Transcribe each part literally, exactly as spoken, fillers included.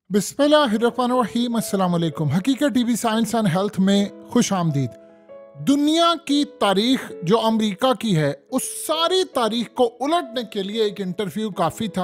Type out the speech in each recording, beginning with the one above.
बिस्मिल्लाहिर्रहमानिर्रहीम। अस्सलाम वालेकुम। हकीकत टीवी साइंस एंड हेल्थ में खुश आमदीद। दुनिया की तारीख जो अमेरिका की है उस सारी तारीख को उलटने के लिए एक इंटरव्यू काफ़ी था,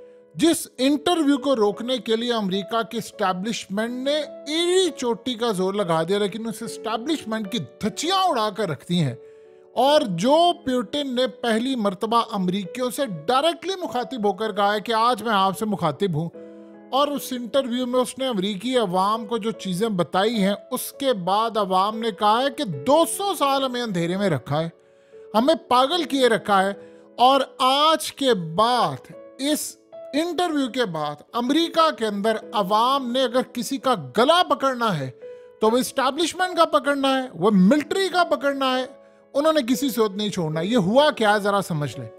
जिस इंटरव्यू को रोकने के लिए अमेरिका की इस्टेब्लिशमेंट ने एड़ी चोटी का जोर लगा दिया, लेकिन उस इस्टेब्लिशमेंट की धज्जियां उड़ा कर रख दी हैं। और जो पुतिन ने पहली मर्तबा अमरीकियों से डायरेक्टली मुखातिब होकर कहा है कि आज मैं आपसे मुखातिब हूँ, और उस इंटरव्यू में उसने अमरीकी अवाम को जो चीज़ें बताई हैं उसके बाद अवाम ने कहा है कि दो सौ साल हमें अंधेरे में रखा है, हमें पागल किए रखा है। और आज के बाद, इस इंटरव्यू के बाद, अमेरिका के अंदर अवाम ने अगर किसी का गला पकड़ना है तो वो इस्टेब्लिशमेंट का पकड़ना है, वो मिलिट्री का पकड़ना है, उन्होंने किसी सोच नहीं छोड़ना। ये हुआ क्या, जरा समझ लें।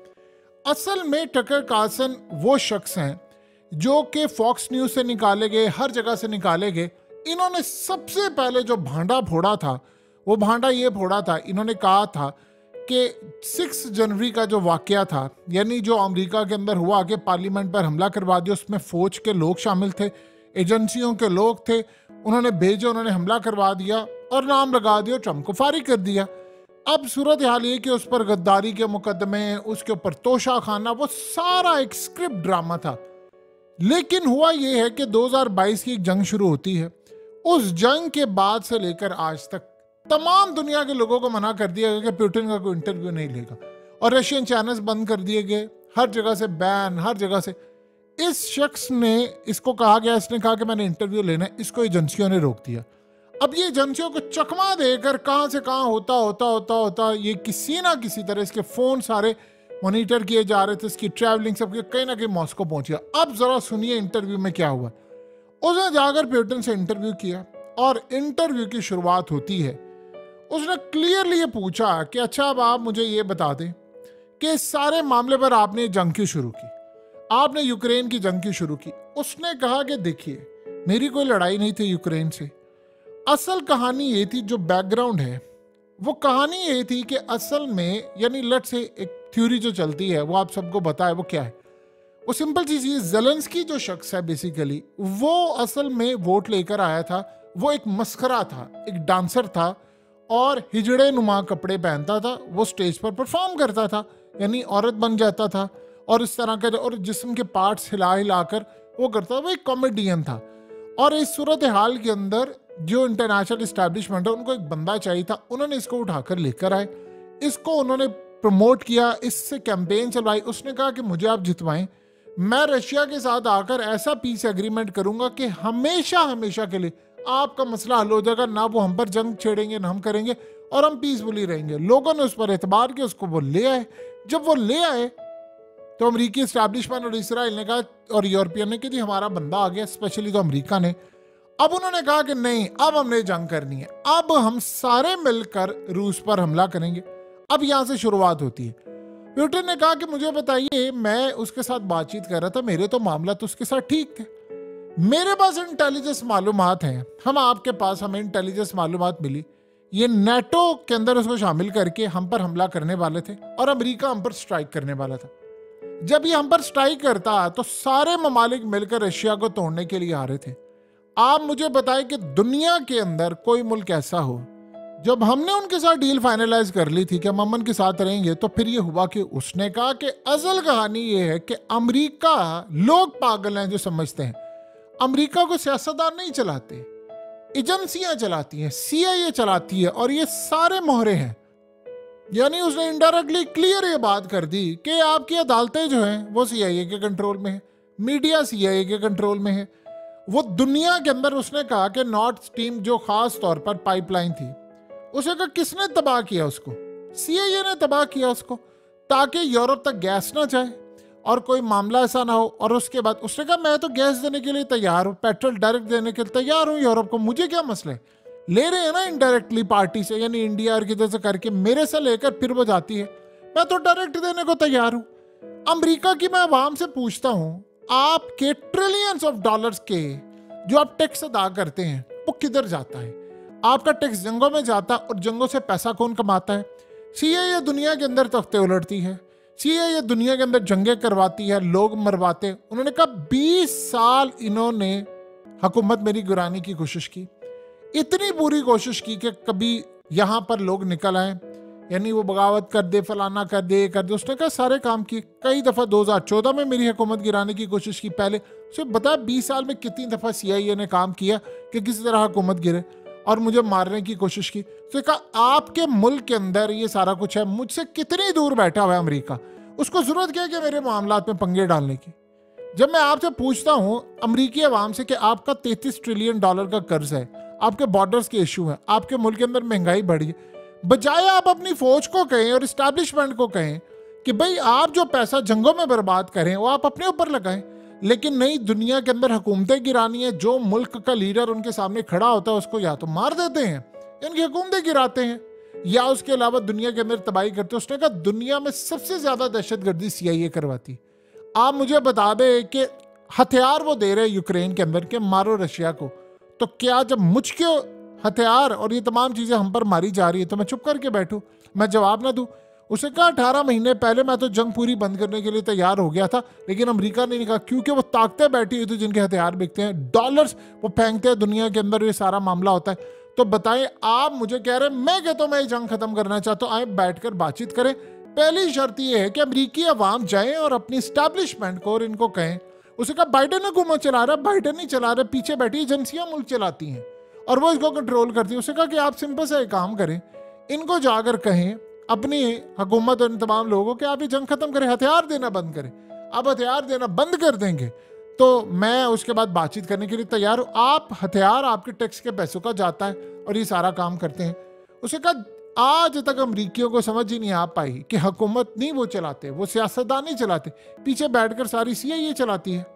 असल में टकर कार्लसन वो शख्स हैं जो कि फॉक्स न्यूज से निकाले गए, हर जगह से निकाले गए। इन्होंने सबसे पहले जो भांडा फोड़ा था वो भांडा ये फोड़ा था, इन्होंने कहा था कि सिक्स जनवरी का जो वाकया था, यानी जो अमेरिका के अंदर हुआ कि पार्लियामेंट पर हमला करवा दिया, उसमें फौज के लोग शामिल थे, एजेंसियों के लोग थे, उन्होंने भेजे, उन्होंने हमला करवा दिया और नाम लगा दिया, ट्रंप को फारिग कर दिया। अब सूरत हाल ये कि उस पर गद्दारी के मुकदमे, उसके ऊपर तोशा खाना, वो सारा एक स्क्रिप्ट ड्रामा था। लेकिन हुआ यह है कि दो हज़ार बाईस की एक जंग शुरू होती है। उस जंग के बाद से लेकर आज तक तमाम दुनिया के लोगों को मना कर दिया गया कि पुतिन का कोई इंटरव्यू नहीं लेगा, और रशियन चैनल्स बंद कर दिए गए, हर जगह से बैन, हर जगह से। इस शख्स ने, इसको कहा गया, इसने कहा कि मैंने इंटरव्यू लेना है, इसको एजेंसियों ने रोक दिया। अब ये एजेंसियों को चकमा देकर कहां से कहां होता होता होता होता ये किसी ना किसी तरह इसके फोन सारे मॉनिटर किए जा रहे थे, इसकी ट्रैवलिंग सब कहीं ना कहीं मॉस्को पहुंच गया। अब जरा सुनिए इंटरव्यू में क्या हुआ। उसने जाकर पुतिन से इंटरव्यू किया और इंटरव्यू की शुरुआत होती है, उसने क्लियरली ये पूछा कि अच्छा अब आप मुझे ये बता दें कि इस सारे मामले पर आपने जंग क्यों शुरू की, आपने यूक्रेन की जंग क्यों शुरू की। उसने कहा कि देखिए, मेरी कोई लड़ाई नहीं थी यूक्रेन से। असल कहानी ये थी, जो बैकग्राउंड है वो कहानी ये थी कि असल में, यानी लेट्स से एक थ्योरी जो चलती है वो आप सबको पता है वो क्या है। वो सिंपल सी चीज, ज़ेलेंस्की जो शख्स है बेसिकली, वो असल में वोट लेकर आया था, वो एक मस्खरा था, एक डांसर था और हिजड़े नुमा कपड़े पहनता था, वो स्टेज पर परफॉर्म करता था, यानी औरत बन जाता था और इस तरह के, और जिस्म के पार्ट्स हिला हिलाकर वो करता था, वो एक कॉमेडियन था। और इस सूरत हाल के अंदर जो इंटरनेशनल इस्टेब्लिशमेंट है उनको एक बंदा चाहिए था, उन्होंने इसको उठाकर लेकर आए, इसको उन्होंने प्रमोट किया, इससे कैंपेन चलवाई। उसने कहा कि मुझे आप जितवाएं, मैं रशिया के साथ आकर ऐसा पीस एग्रीमेंट करूंगा कि हमेशा हमेशा के लिए आपका मसला हल हो जाएगा, ना वो हम पर जंग छेड़ेंगे ना हम करेंगे, और हम पीसफुली रहेंगे। लोगों ने उस पर एतबार किया, उसको वो ले आए। जब वो ले आए तो अमरीकी इस्टेब्लिशमेंट और इसराइल ने कहा, और यूरोपियन ने, कि जी हमारा बंदा आ गया, स्पेशली तो अमरीका ने। अब उन्होंने कहा कि नहीं, अब हमने जंग करनी है, अब हम सारे मिलकर रूस पर हमला करेंगे। अब यहां से शुरुआत होती है। पुतिन ने कहा कि मुझे बताइए, मैं उसके साथ बातचीत कर रहा था, मेरे तो मामला तो उसके साथ ठीक थे, मेरे पास इंटेलिजेंस मालूमात हैं, हम आपके पास, हमें इंटेलिजेंस मालूमात मिली, ये नेटो के अंदर उसको शामिल करके हम पर हमला करने वाले थे और अमेरिका हम पर स्ट्राइक करने वाला था। जब ये हम पर स्ट्राइक करता तो सारे ममालिक मिलकर रशिया को तोड़ने के लिए आ रहे थे। आप मुझे बताएं कि दुनिया के अंदर कोई मुल्क ऐसा हो, जब हमने उनके साथ डील फाइनलाइज कर ली थी कि हम अमन के साथ रहेंगे, तो फिर ये हुआ कि उसने कहा कि असल कहानी ये है कि अमेरिका, लोग पागल हैं जो समझते हैं अमेरिका को सियासतदान नहीं चलाते, एजेंसियां चलाती हैं, सीआईए चलाती है, और ये सारे मोहरे हैं। यानी उसने इनडायरेक्टली क्लियर ये बात कर दी कि आपकी अदालतें जो हैं वो सीआईए के कंट्रोल में है, मीडिया सीआईए के कंट्रोल में है। वो दुनिया के अंदर, उसने कहा कि नॉर्थ स्ट्रीम जो खास तौर पर पाइपलाइन थी, उसे कहा किसने तबाह किया उसको, सीआईए ने तबाह किया उसको, ताकि यूरोप तक गैस ना जाए और कोई मामला ऐसा ना हो। और उसके बाद उसने कहा मैं तो गैस देने के लिए तैयार हूँ, पेट्रोल डायरेक्ट देने के लिए तैयार हूँ यूरोप को, मुझे क्या मसला है। ले रहे हैं ना इनडायरेक्टली पार्टी से, यानी इंडिया और किधर से करके मेरे से लेकर फिर वो जाती है, मैं तो डायरेक्ट देने को तैयार हूँ। अमरीका की मैं आवाम से पूछता हूँ, आपके ट्रिलियंस ऑफ डॉलर्स के जो आप टैक्स अदा करते हैं वो किधर जाता है? आपका टैक्स जंगों में जाता, और जंगों से पैसा कौन कमाता है? सीआईए दुनिया के अंदर तख्ते उलटती है, सीआईए दुनिया के अंदर जंगें करवाती है, लोग मरवाते। उन्होंने कहा बीस साल इन्होंने हुकूमत मेरी गिराने की कोशिश की, इतनी बुरी कोशिश की कि कभी यहाँ पर लोग निकल आए, यानी वो बगावत कर दे, फलाना कर दे, कर दे। उसने कहा सारे काम किए। कई दफ़ा दो हज़ार चौदह में मेरी हुकूमत गिराने की कोशिश की। पहले उसे बता बीस साल में कितनी दफ़ा सी आई ए ने काम किया कि किसी तरह हुकूमत गिरे और मुझे मारने की कोशिश की। तो कहा आपके मुल्क के अंदर ये सारा कुछ है, मुझसे कितनी दूर बैठा हुआ है अमेरिका, उसको ज़रूरत क्या है कि मेरे मामलात में पंगे डालने की। जब मैं आपसे पूछता हूँ अमरीकी अवाम से कि आपका तैंतीस ट्रिलियन डॉलर का कर्ज है, आपके बॉर्डर्स के इशू हैं, आपके मुल्क के अंदर महंगाई बढ़ी है, बजाय आप अपनी फौज को कहें और इस्टेब्लिशमेंट को कहें कि भाई आप जो पैसा जंगों में बर्बाद करें वो आप अपने ऊपर लगाएं, लेकिन नई दुनिया के अंदर हुकूमतें गिरानी है। जो मुल्क का लीडर उनके सामने खड़ा होता है उसको या तो मार देते हैं, इनकी हुकूमतें गिराते हैं, या उसके अलावा दुनिया के अंदर तबाही करते हैं। उसने कहा दुनिया में सबसे ज्यादा दहशतगर्दी सी आई ए करवाती। आप मुझे बता दें कि हथियार वो दे रहे हैं यूक्रेन के अंदर के मारो रशिया को, तो क्या जब मुझके हथियार और ये तमाम चीजें हम पर मारी जा रही है तो मैं चुप करके बैठूं, मैं जवाब ना दूं? उसे कहा अठारह महीने पहले मैं तो जंग पूरी बंद करने के लिए तैयार हो गया था, लेकिन अमेरिका ने नहीं कहा, क्योंकि वो ताकतें बैठी हुई थी जिनके हथियार बिकते हैं, डॉलर्स वो फेंकते हैं दुनिया के अंदर, ये सारा मामला होता है। तो बताएं आप मुझे कह रहे हैं, मैं कहता हूं मैं ये जंग खत्म करना चाहता हूं, आए बैठकर बातचीत करें। पहली शर्त यह है कि अमरीकी अवाम जाएं और अपनी स्टैब्लिशमेंट को और इनको कहें। उसे कहा बाइडन हुकूमत चला रहा है, बाइडन नहीं चला रहा, पीछे बैठी एजेंसियां मुल्क चलाती हैं और वो इसको कंट्रोल करती है। उसे कहा कि आप सिंपल सा एक काम करें, इनको जाकर कहें अपनी हुकूमत और इन तमाम लोगों के आप ये जंग खत्म करें, हथियार देना बंद करें। आप हथियार देना बंद कर देंगे तो मैं उसके बाद बातचीत करने के लिए तैयार हूं। आप हथियार आपके टैक्स के पैसों का जाता है और ये सारा काम करते हैं। उसे कहा आज तक अमरीकियों को समझ ही नहीं आ पाई कि हुकूमत नहीं वो चलाते, वो सियासतदान नहीं चलाते, पीछे बैठकर सारी सी आई ए चलाती है।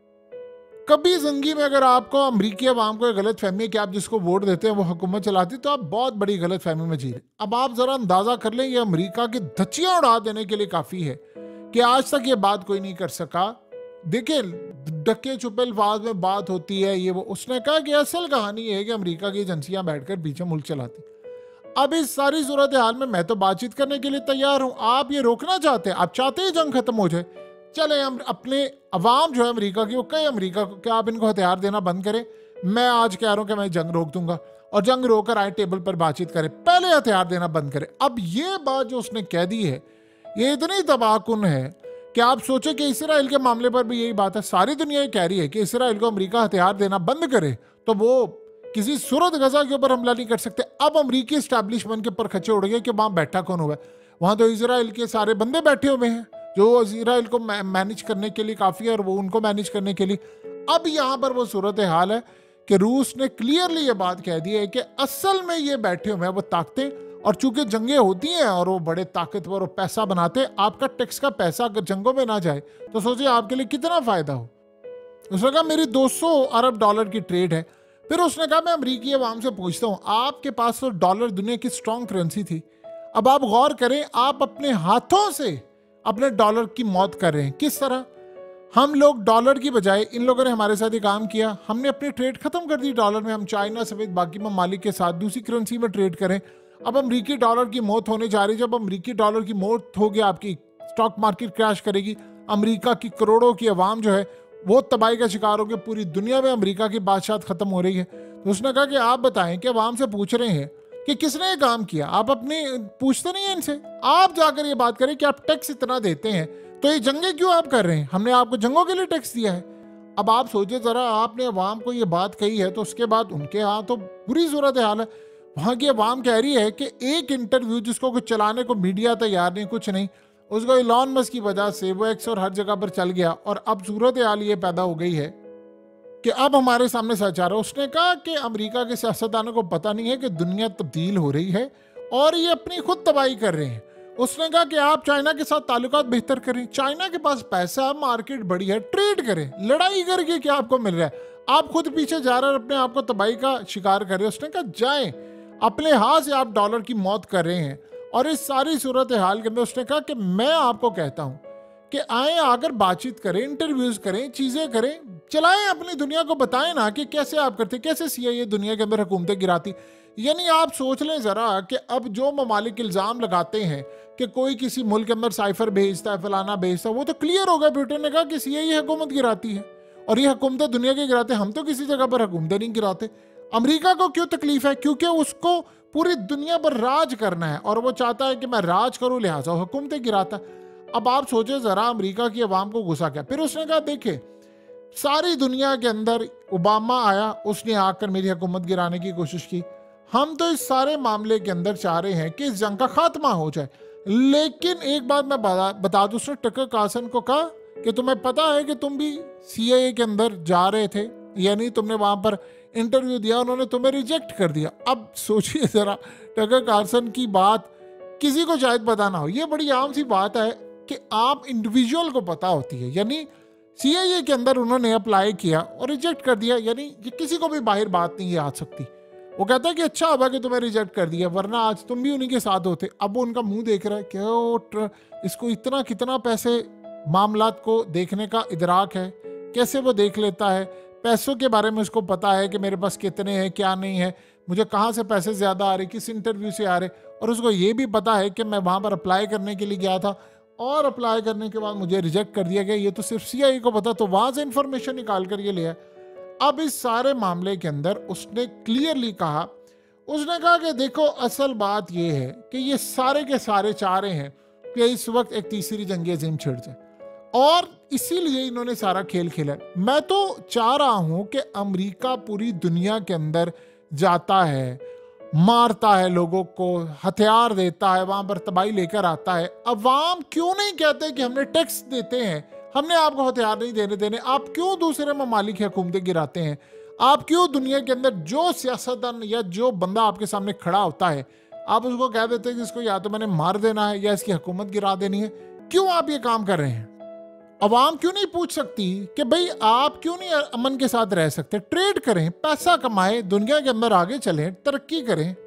कभी जिंदगी में अगर आपको अमरीकी अवाम को गलत फहमी है कि आप जिसको वोट देते हैं वो हुकूमत चलाती, तो आप बहुत बड़ी गलत फहमी में जी रहे। अब आप जरा अंदाजा कर लें, ये अमरीका की धच्चियां उड़ा देने के लिए काफी है कि आज तक ये बात कोई नहीं कर सका। देखिए डके छुपे अल्फाज में बात होती है ये वो। उसने कहा कि असल कहानी है कि अमरीका की एजेंसियां बैठकर पीछे मुल्क चलाती। अब इस सारी सूरत हाल में मैं तो बातचीत करने के लिए तैयार हूं, आप ये रोकना चाहते हैं, आप चाहते हैं जंग खत्म हो जाए। चले हम अपने अवाम जो है अमेरिका की, वो कहे अमेरिका को कि आप इनको हथियार देना बंद करें। मैं आज कह रहा हूं कि मैं जंग रोक दूंगा और जंग रोक कर आए टेबल पर बातचीत करें, पहले हथियार देना बंद करें। अब ये बात जो उसने कह दी है ये इतनी तबाहकुन है कि आप सोचे कि इसराइल के मामले पर भी यही बात है। सारी दुनिया ये कह रही है कि इसराइल को अमेरिका हथियार देना बंद करे तो वो किसी सूरत गजा के ऊपर हमला नहीं कर सकते। अब अमरीकी एस्टैब्लिशमेंट के ऊपर खच्चे उड़ गए कि वहां बैठा कौन हुआ है, वहां तो इसराइल के सारे बंदे बैठे हुए हैं जो इसराइल को मैनेज करने के लिए काफी है और वो उनको मैनेज करने के लिए। अब यहाँ पर वो सूरत हाल है कि रूस ने क्लियरली ये बात कह दी है कि असल में ये बैठे हुए हैं वो ताकतें, और चूंकि जंगें होती हैं और वो बड़े ताकतवर और पैसा बनाते हैं, आपका टैक्स का पैसा अगर जंगों में ना जाए तो सोचिए आपके लिए कितना फायदा हो। उसने कहा मेरी दो सौ अरब डॉलर की ट्रेड है। फिर उसने कहा मैं अमरीकी अवाम से पूछता हूँ, आपके पास तो डॉलर दुनिया की स्ट्रॉन्ग करेंसी थी, अब आप गौर करें आप अपने हाथों से अपने डॉलर की मौत कर रहे हैं। किस तरह? हम लोग डॉलर की बजाय, इन लोगों ने हमारे साथ ये काम किया, हमने अपनी ट्रेड खत्म कर दी डॉलर में। हम चाइना समेत बाकी ममालिक के साथ दूसरी करेंसी में ट्रेड करें। अब अमरीकी डॉलर की मौत होने जा रही है। जब अमरीकी डॉलर की मौत होगी आपकी स्टॉक मार्केट क्रैश करेगी, अमरीका की करोड़ों की आवाम जो है वो तबाही का शिकार होकर पूरी दुनिया में अमरीका की बादशाहत खत्म हो रही है। तो उसने कहा कि आप बताएं कि आवाम से पूछ रहे हैं कि किसने ये काम किया, आप अपने पूछते नहीं हैं इनसे, आप जाकर ये बात करें कि आप टैक्स इतना देते हैं तो ये जंगें क्यों आप कर रहे हैं, हमने आपको जंगों के लिए टैक्स दिया है। अब आप सोचिए जरा, आपने अवाम को ये बात कही है तो उसके बाद उनके यहाँ तो बुरी सूरत हाल है। वहाँ की अवाम कह रही है कि एक इंटरव्यू जिसको कुछ चलाने को मीडिया तैयार नहीं, कुछ नहीं, उसको इलॉन मस्क की वजह से वो एक्स और हर जगह पर चल गया और अब सूरत हाल ये पैदा हो गई है कि अब हमारे सामने सच आ रहा है। उसने कहा कि अमेरिका के सियासतदानों को पता नहीं है कि दुनिया तब्दील हो रही है और ये अपनी खुद तबाही कर रहे हैं। उसने कहा कि आप चाइना के साथ ताल्लुकात बेहतर करें, चाइना के पास पैसा, मार्केट बड़ी है, ट्रेड करें, लड़ाई करके क्या आपको मिल रहा है, आप खुद पीछे जा रहे हैं और अपने आप को तबाही का शिकार कर रहे हैं। उसने कहा जाएं, अपने हाथ से आप डॉलर की मौत कर रहे हैं। और इस सारी सूरत हाल के अंदर उसने कहा कि मैं आपको कहता हूं कि आए आकर बातचीत करें, इंटरव्यूज करें, चीजें करें, चलाएं, अपनी दुनिया को बताएं ना कि कैसे आप करते, कैसे सी आई ए दुनिया के अंदर हुकूमतें गिराती। यानी आप सोच लें जरा कि अब जो ममालिक इल्जाम लगाते हैं कि कोई किसी मुल्क के अंदर साइफर भेजता है, फलाना भेजता है, वो तो क्लियर होगा। ब्रिटेन ने कहा कि सी आई ए हुकूमत गिराती है, और ये हुकूमतें दुनिया की गिराते, हम तो किसी जगह पर हुकूमतें नहीं गिराते। अमेरिका को क्यों तकलीफ है? क्योंकि उसको पूरी दुनिया पर राज करना है और वो चाहता है कि मैं राज करूं, लिहाजा हुकूमतें गिराता। अब आप सोचे जरा अमेरिका की आवाम को गुस्सा क्या। फिर उसने कहा देखे सारी दुनिया के अंदर ओबामा आया, उसने आकर मेरी हुकूमत गिराने की कोशिश की। हम तो इस सारे मामले के अंदर चाह रहे हैं कि इस जंग का खात्मा हो जाए। लेकिन एक बात मैं बता दूं, उसने टकर कार्सन को कहा कि तुम्हें पता है कि तुम भी सीआईए के अंदर जा रहे थे, यानी तुमने वहां पर इंटरव्यू दिया, उन्होंने तुम्हें रिजेक्ट कर दिया। अब सोचिए जरा, टकर कार्सन की बात किसी को शायद पता ना हो, ये बड़ी आम सी बात है कि आप इंडिविजुअल को पता होती है। यानी सीआईए के अंदर उन्होंने अप्लाई किया और रिजेक्ट कर दिया, यानी ये किसी को भी बाहर बात नहीं आ सकती। वो कहता है कि अच्छा होगा कि तुम्हें रिजेक्ट कर दिया, वरना आज तुम भी उन्हीं के साथ होते। अब वो उनका मुंह देख रहा है कि इसको इतना कितना पैसे मामलात को देखने का इदराक है, कैसे वो देख लेता है, पैसों के बारे में उसको पता है कि मेरे पास कितने हैं क्या नहीं है, मुझे कहाँ से पैसे ज़्यादा आ रहे, किस इंटरव्यू से आ रहे, और उसको ये भी पता है कि मैं वहाँ पर अप्लाई करने के लिए गया था और अप्लाई करने के बाद मुझे रिजेक्ट कर दिया गया। ये तो सिर्फ सीआईए को पता, तो वहाँ से इंफॉर्मेशन निकाल कर ये लिया। अब इस सारे मामले के अंदर उसने क्लियरली कहा, उसने कहा कि देखो असल बात ये है कि ये सारे के सारे चाह रहे हैं कि इस वक्त एक तीसरी जंग अज़ीम छिड़ जाए, और इसीलिए इन्होंने सारा खेल खेला। मैं तो चाह रहा हूं कि अमेरिका पूरी दुनिया के अंदर जाता है, मारता है लोगों को, हथियार देता है, वहां पर तबाही लेकर आता है। अवाम क्यों नहीं कहते कि हमने टैक्स देते हैं, हमने आपको हथियार नहीं देने देने, आप क्यों दूसरे ममालिक की हुकूमतें गिराते हैं, आप क्यों दुनिया के अंदर जो सियासतदान या जो बंदा आपके सामने खड़ा होता है आप उसको कह देते हैं कि इसको या तो मैंने मार देना है या इसकी हुकूमत गिरा देनी है। क्यों आप ये काम कर रहे हैं? अवाम क्यों नहीं पूछ सकती कि भाई आप क्यों नहीं अमन के साथ रह सकते? ट्रेड करें, पैसा कमाएं, दुनिया के अंदर आगे चलें, तरक्की करें।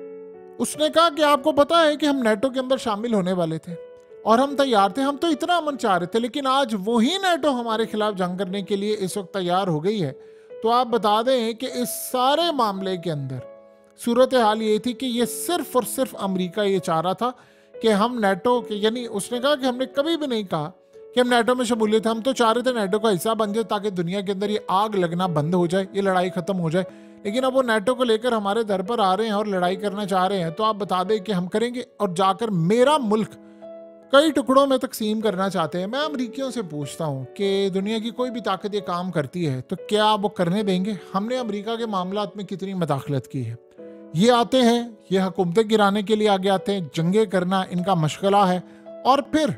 उसने कहा कि आपको पता है कि हम नेटो के अंदर शामिल होने वाले थे और हम तैयार थे, हम तो इतना अमन चाह रहे थे, लेकिन आज वही नेटो हमारे खिलाफ जंग करने के लिए इस वक्त तैयार हो गई है। तो आप बता दें कि इस सारे मामले के अंदर सूरत हाल ये थी कि ये सिर्फ और सिर्फ अमेरिका ये चाह रहा था कि हम नेटो के, यानी उसने कहा कि हमने कभी भी नहीं कहा कि हम नेटो में शमूलियत, हम तो चाह रहे थे नेटो का हिस्सा बन जाए ताकि दुनिया के अंदर ये आग लगना बंद हो जाए, ये लड़ाई खत्म हो जाए। लेकिन अब वो नेटो को लेकर हमारे दर पर आ रहे हैं और लड़ाई करना चाह रहे हैं, तो आप बता दें कि हम करेंगे और जाकर मेरा मुल्क कई टुकड़ों में तकसीम करना चाहते हैं। मैं अमरीकियों से पूछता हूँ कि दुनिया की कोई भी ताकत ये काम करती है तो क्या वो करने देंगे? हमने अमेरिका के मामलात में कितनी मदाखलत की है। ये आते हैं, ये हुकूमतें गिराने के लिए आगे आते हैं, जंगे करना इनका मशगला है, और फिर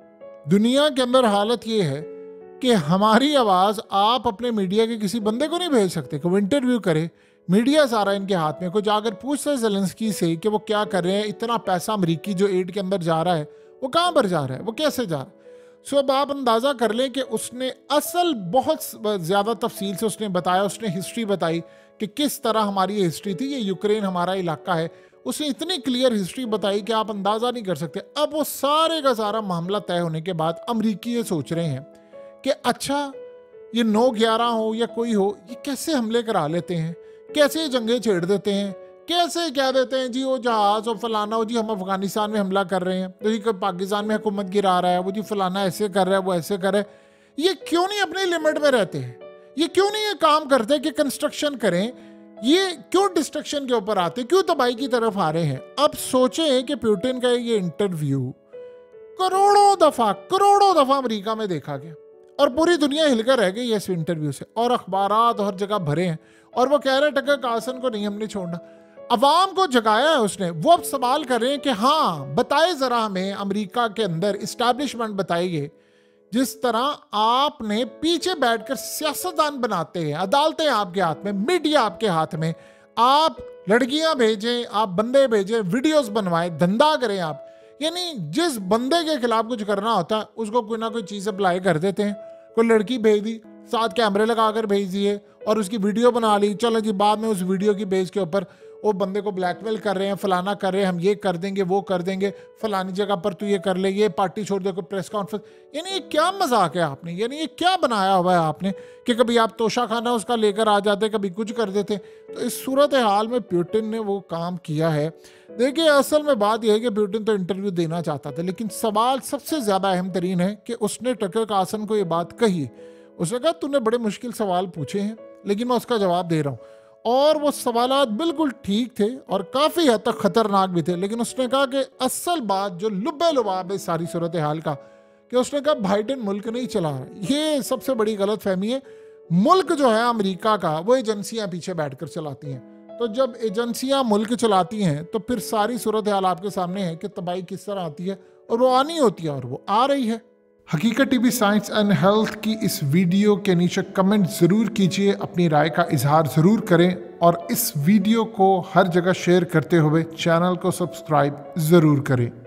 दुनिया के अंदर हालत ये है कि हमारी आवाज़ आप अपने मीडिया के किसी बंदे को नहीं भेज सकते कि वो इंटरव्यू करे। मीडिया सारा इनके हाथ में, कोई जाकर पूछता है ज़ेलेंस्की से कि वो क्या कर रहे हैं, इतना पैसा अमरीकी जो एड के अंदर जा रहा है वो कहाँ पर जा रहा है, वो कैसे जा रहा है। सो अब आप अंदाज़ा कर लें कि उसने असल बहुत ज़्यादा तफसील से उसने बताया, उसने हिस्ट्री बताई कि किस तरह हमारी ये हिस्ट्री थी, ये यूक्रेन हमारा इलाका है, उसने इतनी क्लियर हिस्ट्री बताई कि आप अंदाज़ा नहीं कर सकते। अब वो सारे का सारा मामला तय होने के बाद अमरीकी ये सोच रहे हैं कि अच्छा ये नौ ग्यारह हो या कोई हो, ये कैसे हमले करा लेते हैं, कैसे जंगे छेड़ देते हैं, कैसे कह देते हैं जी वो जहाज और फलाना हो जी हम अफगानिस्तान में हमला कर रहे हैं, तो जी पाकिस्तान में हुकूमत गिरा रहा है, वो जी फलाना ऐसे कर रहा है, वो ऐसे कर रहा है। ये क्यों नहीं अपनी लिमिट में रहते हैं? ये क्यों नहीं ये काम करते कि कंस्ट्रक्शन करें? ये क्यों डिस्ट्रक्शन के ऊपर आते, क्यों तबाही की तरफ आ रहे हैं? अब सोचें कि पुतिन का ये इंटरव्यू करोड़ों दफा करोड़ों दफा अमेरिका में देखा गया और पूरी दुनिया हिलकर रह गई इस इंटरव्यू से, और अखबारात हर जगह भरे हैं, और वो कह रहे हैं टकर कार्सन को नहीं हमने छोड़ना। अवाम को जगाया है उसने। वो अब सवाल कर रहे हैं कि हाँ बताए जरा हमें अमेरिका के अंदर इस्टेब्लिशमेंट बताइए, जिस तरह आपने पीछे बैठकर सियासतदान बनाते हैं, अदालतें आपके हाथ में, मीडिया आपके हाथ में, आप लड़कियां भेजें, आप बंदे भेजें, वीडियोस बनवाएं, धंधा करें आप, यानी जिस बंदे के खिलाफ कुछ करना होता है उसको कोई ना कोई चीज़ अप्लाई कर देते हैं। कोई लड़की भेज दी, साथ कैमरे लगाकर भेज दिए और उसकी वीडियो बना ली, चलो जी बाद में उस वीडियो की बेस के ऊपर वो बंदे को ब्लैकमेल कर रहे हैं, फलाना कर रहे हैं, हम ये कर देंगे वो कर देंगे, फलानी जगह पर तू ये कर ले, ये पार्टी छोड़ दे, कोई प्रेस कॉन्फ्रेंस। यानी ये क्या मजाक है आपने, यानी ये क्या बनाया हुआ है आपने कि कभी आप तोशा खाना उसका लेकर आ जाते, कभी कुछ कर देते। तो इस सूरत हाल में पुतिन ने वो काम किया है। देखिए असल में बात यह है कि पुतिन तो इंटरव्यू देना चाहता था, लेकिन सवाल सबसे ज़्यादा अहम तरीन है कि उसने टकर कार्सन को ये बात कही। उसने कहा तूने बड़े मुश्किल सवाल पूछे हैं लेकिन मैं उसका जवाब दे रहा हूँ। और वो सवालात बिल्कुल ठीक थे और काफ़ी हद तक ख़तरनाक भी थे। लेकिन उसने कहा कि असल बात जो लुब्बे लुबाब है सारी सूरत हाल का, कि उसने कहा बाइडेन मुल्क नहीं चला रहा। ये सबसे बड़ी गलत फहमी है। मुल्क जो है अमेरिका का वो एजेंसियाँ पीछे बैठकर चलाती हैं। तो जब एजेंसियाँ मुल्क चलाती हैं तो फिर सारी सूरत हाल आपके सामने है कि तबाही किस तरह आती है, और वो आनी होती है और वो आ रही है। हकीकत टीवी साइंस एंड हेल्थ की इस वीडियो के नीचे कमेंट ज़रूर कीजिए, अपनी राय का इजहार ज़रूर करें और इस वीडियो को हर जगह शेयर करते हुए चैनल को सब्सक्राइब ज़रूर करें।